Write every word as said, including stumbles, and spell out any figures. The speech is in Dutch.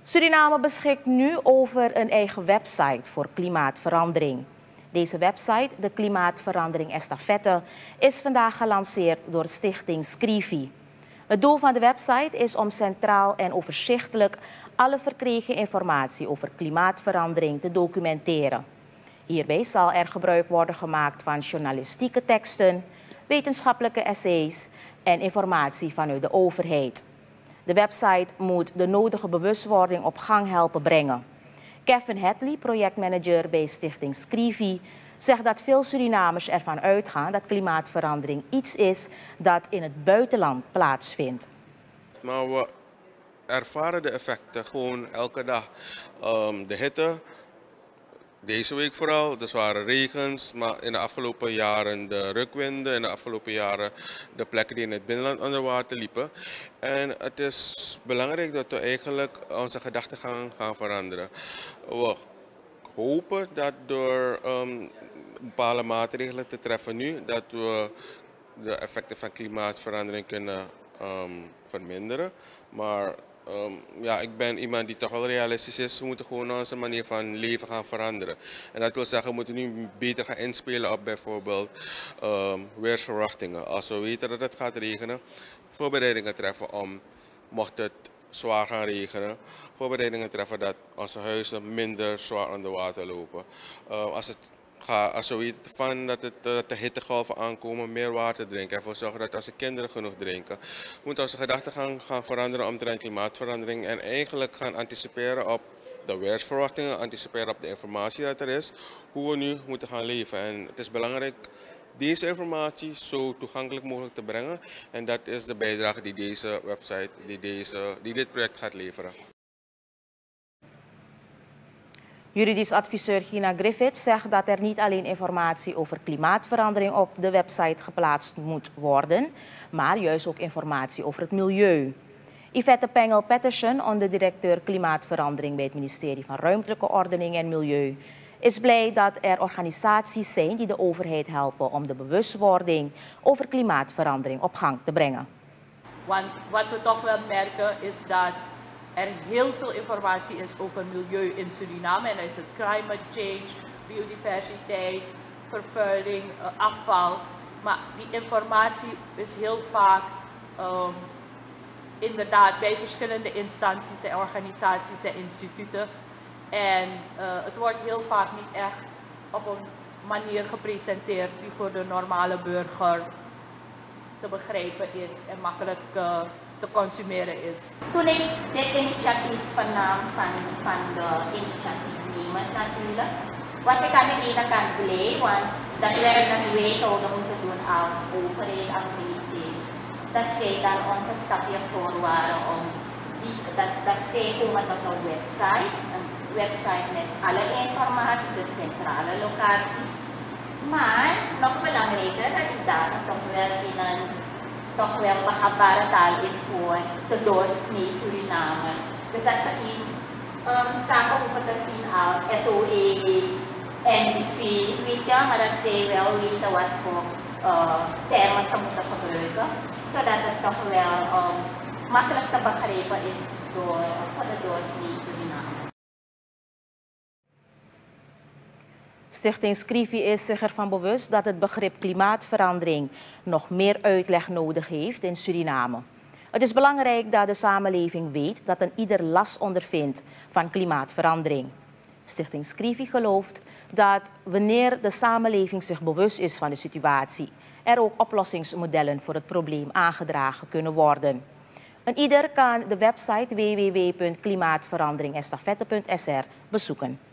Suriname beschikt nu over een eigen website voor klimaatverandering. Deze website, de Klimaatverandering Estafette, is vandaag gelanceerd door stichting Scrivi. Het doel van de website is om centraal en overzichtelijk alle verkregen informatie over klimaatverandering te documenteren. Hierbij zal er gebruik worden gemaakt van journalistieke teksten, wetenschappelijke essays en informatie vanuit de overheid. De website moet de nodige bewustwording op gang helpen brengen. Kevin Hadley, projectmanager bij stichting Scrivi, zegt dat veel Surinamers ervan uitgaan dat klimaatverandering iets is dat in het buitenland plaatsvindt. Maar we ervaren de effecten gewoon elke dag. Um, de hitte, deze week vooral, de zware regens, maar in de afgelopen jaren de rukwinden, in de afgelopen jaren de plekken die in het binnenland onder water liepen. En het is belangrijk dat we eigenlijk onze gedachtegang gaan veranderen. We hopen dat door um, bepaalde maatregelen te treffen nu, dat we de effecten van klimaatverandering kunnen um, verminderen. Maar Um, ja, ik ben iemand die toch wel realistisch is. We moeten gewoon onze manier van leven gaan veranderen. En dat wil zeggen, we moeten nu beter gaan inspelen op bijvoorbeeld um, weersverwachtingen. Als we weten dat het gaat regenen, voorbereidingen treffen om, mocht het zwaar gaan regenen, voorbereidingen treffen dat onze huizen minder zwaar onder water lopen. Uh, als het Als we weten van dat, het, dat de hittegolven aankomen, meer water drinken. Ervoor zorgen dat onze kinderen genoeg drinken. We moeten onze gedachten gaan, gaan veranderen omtrent klimaatverandering. En eigenlijk gaan anticiperen op de weersverwachtingen. Anticiperen op de informatie dat er is. Hoe we nu moeten gaan leven. En het is belangrijk deze informatie zo toegankelijk mogelijk te brengen. En dat is de bijdrage die deze website, die, deze, die dit project gaat leveren. Juridisch adviseur Gina Griffith zegt dat er niet alleen informatie over klimaatverandering op de website geplaatst moet worden, maar juist ook informatie over het milieu. Yvette Pengel-Pettersen, onderdirecteur klimaatverandering bij het ministerie van Ruimtelijke Ordening en Milieu, is blij dat er organisaties zijn die de overheid helpen om de bewustwording over klimaatverandering op gang te brengen. Want wat we toch wel merken is dat er heel veel informatie is over milieu in Suriname. En dan is het climate change, biodiversiteit, vervuiling, afval. Maar die informatie is heel vaak um, inderdaad bij verschillende instanties en organisaties en instituten. En uh, het wordt heel vaak niet echt op een manier gepresenteerd die voor de normale burger te begrijpen is en makkelijk uh, te consumeren is. Toen ik dit initiatief vernam van, van de initiatiefnemers natuurlijk, was ik aan de ene kant blij, want dat werk dat wij zouden moeten doen als overheid, als ministerie, dat zij dan onze stapje voor waren om die, dat, dat zij komen tot een website, een website met alle informatie, de centrale locatie. Maar nog belangrijker dat die data toch wel in een toch wel begripbare taal is voor de doorsnee Suriname. Dus dat ze in um, zaken hoeven te zien als S O E, N D C, weet je, maar dat zij wel weten wat voor uh, termen ze moeten gebruiken, zodat het toch wel um, makkelijk te begrijpen is door, uh, voor de doorsnee Suriname. Stichting Scrivi is zich ervan bewust dat het begrip klimaatverandering nog meer uitleg nodig heeft in Suriname. Het is belangrijk dat de samenleving weet dat een ieder last ondervindt van klimaatverandering. Stichting Scrivi gelooft dat wanneer de samenleving zich bewust is van de situatie, er ook oplossingsmodellen voor het probleem aangedragen kunnen worden. En ieder kan de website w w w punt klimaatverandering estafette punt s r bezoeken.